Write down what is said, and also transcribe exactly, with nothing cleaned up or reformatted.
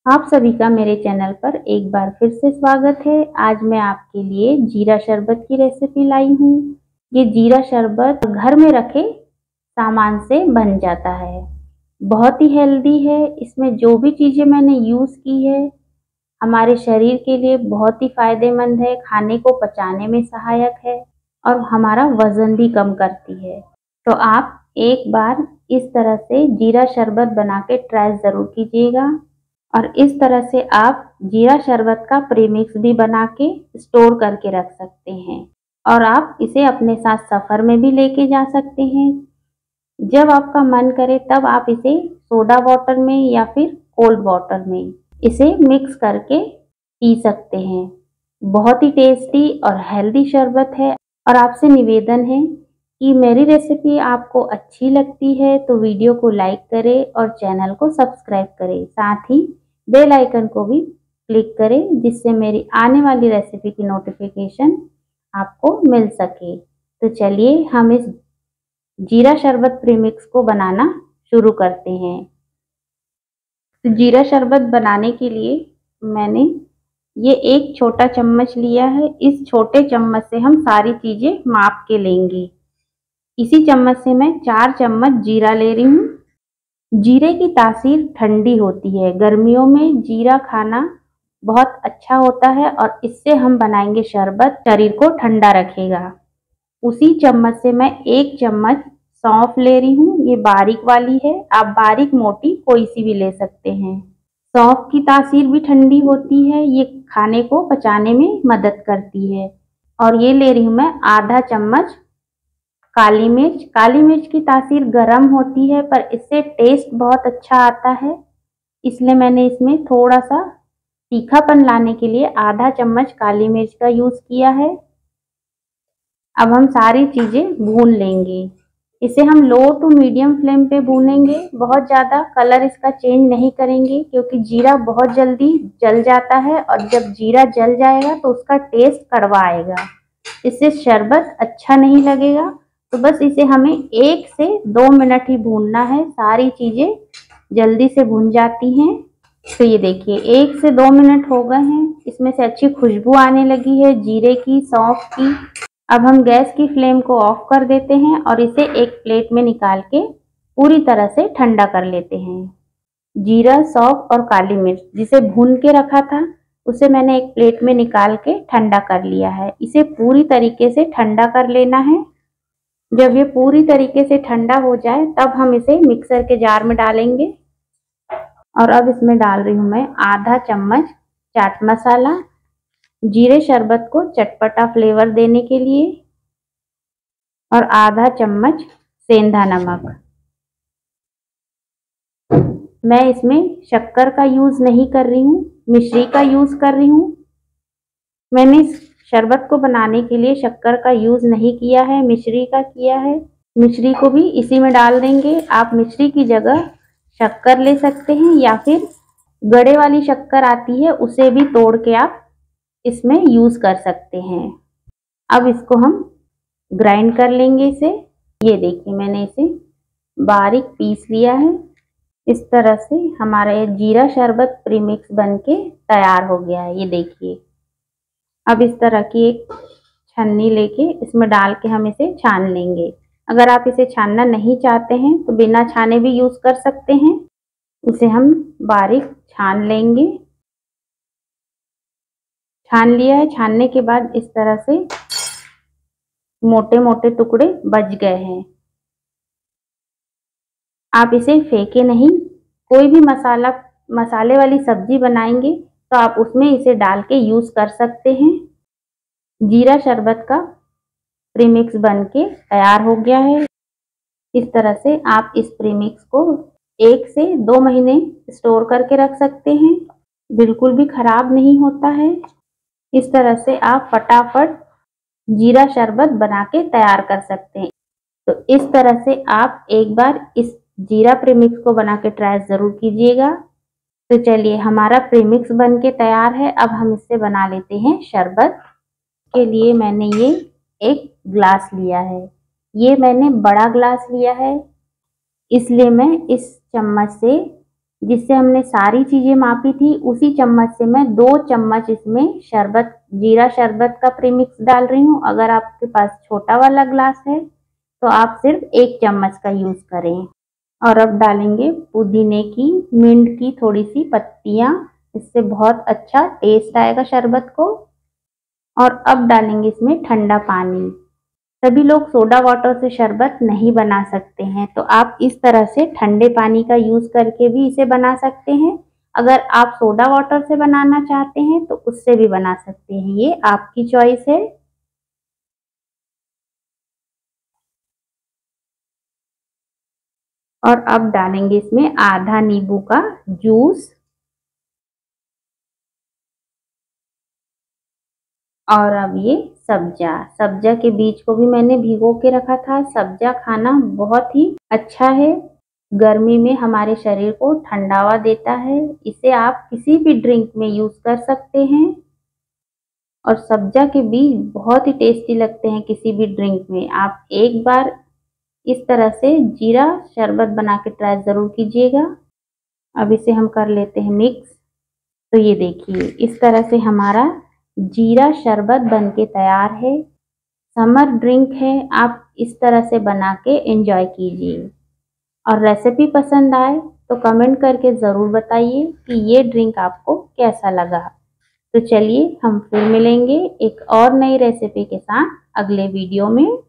आप सभी का मेरे चैनल पर एक बार फिर से स्वागत है। आज मैं आपके लिए जीरा शरबत की रेसिपी लाई हूँ। ये जीरा शरबत घर में रखे सामान से बन जाता है, बहुत ही हेल्दी है। इसमें जो भी चीज़ें मैंने यूज़ की है हमारे शरीर के लिए बहुत ही फायदेमंद है, खाने को पचाने में सहायक है और हमारा वजन भी कम करती है। तो आप एक बार इस तरह से जीरा शरबत बना के ट्राई ज़रूर कीजिएगा। और इस तरह से आप जीरा शरबत का प्रीमिक्स भी बना के स्टोर करके रख सकते हैं और आप इसे अपने साथ सफ़र में भी लेके जा सकते हैं। जब आपका मन करे तब आप इसे सोडा वाटर में या फिर कोल्ड वाटर में इसे मिक्स करके पी सकते हैं। बहुत ही टेस्टी और हेल्दी शरबत है। और आपसे निवेदन है कि मेरी रेसिपी आपको अच्छी लगती है तो वीडियो को लाइक करें और चैनल को सब्सक्राइब करें, साथ ही बेल आइकन को भी क्लिक करें जिससे मेरी आने वाली रेसिपी की नोटिफिकेशन आपको मिल सके। तो चलिए हम इस जीरा शरबत प्रीमिक्स को बनाना शुरू करते हैं। तो जीरा शरबत बनाने के लिए मैंने ये एक छोटा चम्मच लिया है। इस छोटे चम्मच से हम सारी चीज़ें माप के लेंगे। इसी चम्मच से मैं चार चम्मच जीरा ले रही हूँ। जीरे की तासीर ठंडी होती है, गर्मियों में जीरा खाना बहुत अच्छा होता है और इससे हम बनाएंगे शरबत, शरीर को ठंडा रखेगा। उसी चम्मच से मैं एक चम्मच सौंफ ले रही हूँ, ये बारीक वाली है, आप बारीक मोटी कोई सी भी ले सकते हैं। सौंफ की तासीर भी ठंडी होती है, ये खाने को पचाने में मदद करती है। और ये ले रही हूँ मैं आधा चम्मच काली मिर्च। काली मिर्च की तासीर गरम होती है पर इससे टेस्ट बहुत अच्छा आता है, इसलिए मैंने इसमें थोड़ा सा तीखापन लाने के लिए आधा चम्मच काली मिर्च का यूज़ किया है। अब हम सारी चीज़ें भून लेंगे। इसे हम लो टू मीडियम फ्लेम पे भूनेंगे, बहुत ज़्यादा कलर इसका चेंज नहीं करेंगे क्योंकि जीरा बहुत जल्दी जल जाता है और जब जीरा जल जाएगा तो उसका टेस्ट कड़वा आएगा, इससे शरबत अच्छा नहीं लगेगा। तो बस इसे हमें एक से दो मिनट ही भूनना है, सारी चीज़ें जल्दी से भून जाती हैं। तो ये देखिए एक से दो मिनट हो गए हैं, इसमें से अच्छी खुशबू आने लगी है जीरे की, सौंफ की। अब हम गैस की फ्लेम को ऑफ कर देते हैं और इसे एक प्लेट में निकाल के पूरी तरह से ठंडा कर लेते हैं। जीरा, सौंफ और काली मिर्च जिसे भून के रखा था उसे मैंने एक प्लेट में निकाल के ठंडा कर लिया है। इसे पूरी तरीके से ठंडा कर लेना है। जब ये पूरी तरीके से ठंडा हो जाए तब हम इसे मिक्सर के जार में डालेंगे। और अब इसमें डाल रही हूँ मैं आधा चम्मच चाट मसाला, जीरे शरबत को चटपटा फ्लेवर देने के लिए, और आधा चम्मच सेंधा नमक। मैं इसमें शक्कर का यूज़ नहीं कर रही हूँ, मिश्री का यूज़ कर रही हूँ। मैंने शरबत को बनाने के लिए शक्कर का यूज़ नहीं किया है, मिश्री का किया है। मिश्री को भी इसी में डाल देंगे। आप मिश्री की जगह शक्कर ले सकते हैं या फिर गड़े वाली शक्कर आती है उसे भी तोड़ के आप इसमें यूज़ कर सकते हैं। अब इसको हम ग्राइंड कर लेंगे इसे। ये देखिए मैंने इसे बारीक पीस लिया है। इस तरह से हमारा ये जीरा शरबत प्रीमिक्स बनके तैयार हो गया है। ये देखिए अब इस तरह की एक छन्नी लेके इसमें डाल के हम इसे छान लेंगे। अगर आप इसे छानना नहीं चाहते हैं तो बिना छाने भी यूज़ कर सकते हैं। इसे हम बारीक छान लेंगे। छान लिया है। छानने के बाद इस तरह से मोटे मोटे टुकड़े बच गए हैं। आप इसे फेंके नहीं, कोई भी मसाला मसाले वाली सब्जी बनाएंगे तो आप उसमें इसे डाल के यूज़ कर सकते हैं। जीरा शरबत का प्रीमिक्स बनके तैयार हो गया है। इस तरह से आप इस प्रीमिक्स को एक से दो महीने स्टोर करके रख सकते हैं, बिल्कुल भी खराब नहीं होता है। इस तरह से आप फटाफट जीरा शरबत बना के तैयार कर सकते हैं। तो इस तरह से आप एक बार इस जीरा प्रीमिक्स को बना के ट्राई ज़रूर कीजिएगा। तो चलिए हमारा प्रीमिक्स बन के तैयार है। अब हम इससे बना लेते हैं शरबत। के लिए मैंने ये एक ग्लास लिया है, ये मैंने बड़ा ग्लास लिया है, इसलिए मैं इस चम्मच से जिससे हमने सारी चीजें मापी थी, उसी चम्मच से मैं दो चम्मच इसमें शरबत, जीरा शरबत का प्रीमिक्स डाल रही हूँ। अगर आपके पास छोटा वाला ग्लास है तो आप सिर्फ एक चम्मच का यूज करें। और अब डालेंगे पुदीने की, मिंट की थोड़ी सी पत्तियां, इससे बहुत अच्छा टेस्ट आएगा शरबत को। और अब डालेंगे इसमें ठंडा पानी। सभी लोग सोडा वाटर से शरबत नहीं बना सकते हैं, तो आप इस तरह से ठंडे पानी का यूज करके भी इसे बना सकते हैं। अगर आप सोडा वाटर से बनाना चाहते हैं तो उससे भी बना सकते हैं, ये आपकी चॉइस है। और अब डालेंगे इसमें आधा नींबू का जूस। और अब ये सब्जा, सब्जा के बीज को भी मैंने भिगो के रखा था। सब्जा खाना बहुत ही अच्छा है, गर्मी में हमारे शरीर को ठंडावा देता है। इसे आप किसी भी ड्रिंक में यूज कर सकते हैं। और सब्जा के बीज बहुत ही टेस्टी लगते हैं किसी भी ड्रिंक में। आप एक बार इस तरह से जीरा शरबत बना के ट्राई जरूर कीजिएगा। अब इसे हम कर लेते हैं मिक्स। तो ये देखिए, इस तरह से हमारा जीरा शरबत बनके तैयार है। समर ड्रिंक है, आप इस तरह से बना के एंजॉय कीजिए। और रेसिपी पसंद आए तो कमेंट करके ज़रूर बताइए कि ये ड्रिंक आपको कैसा लगा। तो चलिए हम फिर मिलेंगे एक और नई रेसिपी के साथ अगले वीडियो में।